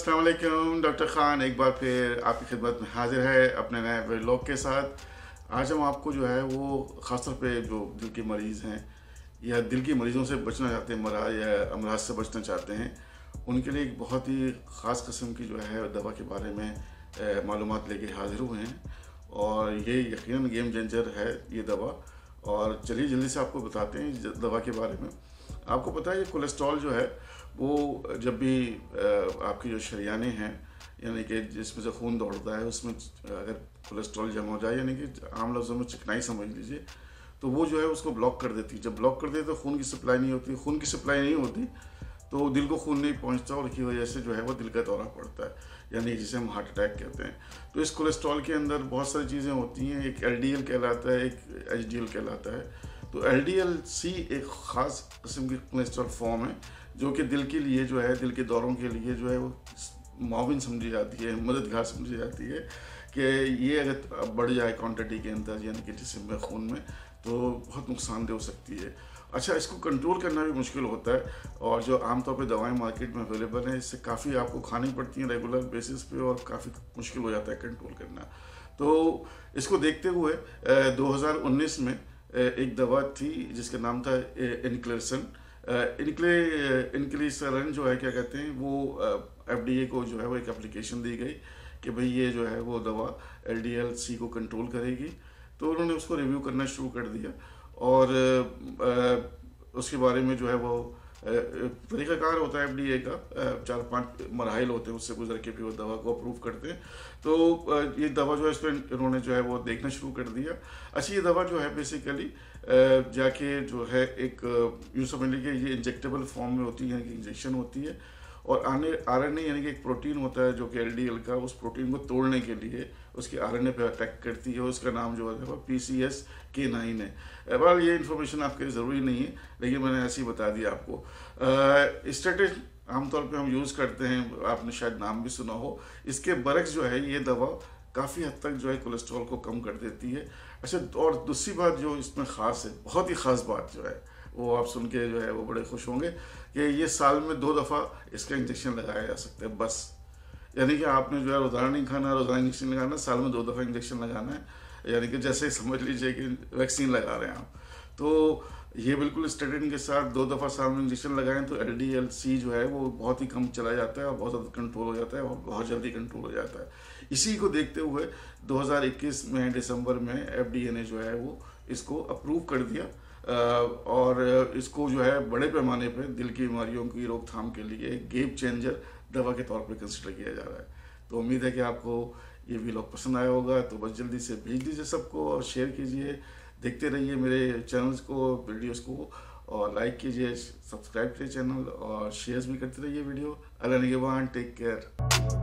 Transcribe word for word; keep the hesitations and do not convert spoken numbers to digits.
अस्सलाम वालेकुम। डॉक्टर ख़ान एक बार फिर आपकी खिदमत में हाजिर है अपने नए व्लॉग के साथ। आज हम आपको जो है वो ख़ासतौर पे जो दिल के मरीज़ हैं या दिल की मरीज़ों से बचना चाहते हैं, मराज या अमराज से बचना चाहते हैं, उनके लिए एक बहुत ही ख़ास किस्म की जो है दवा के बारे में मालूमात लेके हाजिर हुए हैं और ये यकीनन गेम चेंजर है ये दवा। और चलिए जल्दी से आपको बताते हैं दवा के बारे में। आपको पता है ये कोलेस्ट्रॉल जो है वो जब भी आपकी जो शरियाने हैं यानी कि जिसमें से खून दौड़ता है उसमें अगर कोलेस्ट्रॉल जमा हो जाए यानी कि आम लफ्ज़ों में चिकनाई समझ लीजिए, तो वो जो है उसको ब्लॉक कर देती है। जब ब्लॉक कर देती है तो खून की सप्लाई नहीं होती, खून की सप्लाई नहीं होती तो दिल को खून नहीं पहुंचता और की वजह से जो है वो दिल का दौरा पड़ता है, यानी जिसे हम हार्ट अटैक कहते हैं। तो इस कोलेस्ट्रॉल के अंदर बहुत सारी चीज़ें होती हैं, एक एल डी एल कहलाता है, एक एच डी एल कहलाता है। तो एल डी एल सी एक ख़ास किस्म की कोलेस्ट्रॉल फॉर्म है जो कि दिल के लिए जो है दिल के दौरों के लिए जो है वो मुआविन समझी जाती है, मददगार समझी जाती है कि ये अगर बढ़ जाए क्वांटिटी के अंदर यानी कि जिस्म में खून में तो बहुत नुकसानदेह हो सकती है। अच्छा, इसको कंट्रोल करना भी मुश्किल होता है और जो आमतौर पे दवाएं मार्केट में अवेलेबल हैं इससे काफ़ी आपको खानी पड़ती हैं रेगुलर बेसिस पे और काफ़ी मुश्किल हो जाता है कंट्रोल करना। तो इसको देखते हुए दो हज़ार उन्नीस में एक दवा थी जिसका नाम था इनक्लेसन। इनक्ले इनक्लेसन जो है क्या कहते हैं वो एफ डी ए को जो है वो एक एप्लीकेशन दी गई कि भाई ये जो है वो दवा एल डी एल सी को कंट्रोल करेगी। तो उन्होंने उसको रिव्यू करना शुरू कर दिया और आ, उसके बारे में जो है वो तरीक़ाकार होता है एफ डी ए का, चार पांच मराहिल होते हैं उससे गुजर के फिर वो दवा को अप्रूव करते हैं। तो ये दवा जो है इस पर इन्होंने जो है वो देखना शुरू कर दिया। अच्छा, ये दवा जो है बेसिकली जाके जो है एक यूँ समझ लीजिए ये इंजेक्टेबल फॉर्म में होती है यानी कि इंजेक्शन होती है और आने आर एन ए यानी कि एक प्रोटीन होता है जो कि एल डी एल का, उस प्रोटीन को तोड़ने के लिए उसके आर एन ए पे अटैक करती है। उसका नाम जो है वो P C S K nine है। बहरहाल ये इन्फॉर्मेशन आपके लिए ज़रूरी नहीं है लेकिन मैंने ऐसे ही बता दिया आपको। स्टेटिन आमतौर पे हम यूज़ करते हैं, आपने शायद नाम भी सुना हो। इसके बरक्स जो है ये दवा काफ़ी हद तक जो है कोलेस्ट्रॉल को कम कर देती है। अच्छा, और दूसरी बात जो इसमें ख़ास है, बहुत ही ख़ास बात जो है वो आप सुन के जो है वो बड़े खुश होंगे कि ये साल में दो दफ़ा इसका इंजेक्शन लगाया जा सकता है बस। यानी कि आपने जो है रोज़ाना नहीं खाना, रोज़ाना इंजेक्शन लगाना, साल में दो दफ़ा इंजेक्शन लगाना है, यानी कि जैसे समझ लीजिए कि वैक्सीन लगा रहे हैं आप। तो ये बिल्कुल स्टेटिन के साथ दो दफ़ा साल में इंजेक्शन लगाएं तो एल डी एल सी जो है वो बहुत ही कम चला जाता है और बहुत ज़्यादा कंट्रोल हो जाता है और बहुत जल्दी कंट्रोल हो जाता है। इसी को देखते हुए दो हज़ार इक्कीस में दिसंबर में एफ डी ए ने जो है वो इसको अप्रूव कर दिया और इसको जो है बड़े पैमाने पे दिल की बीमारियों की रोकथाम के लिए गेम चेंजर दवा के तौर पे कंसिडर किया जा रहा है। तो उम्मीद है कि आपको ये व्लॉग पसंद आया होगा, तो बस जल्दी से भेज दीजिए सबको और शेयर कीजिए, देखते रहिए मेरे चैनल्स को, वीडियोस को और लाइक कीजिए, सब्सक्राइब कीजिए चैनल और शेयर भी करते रहिए वीडियो। अल्लाह निगहबान, टेक केयर।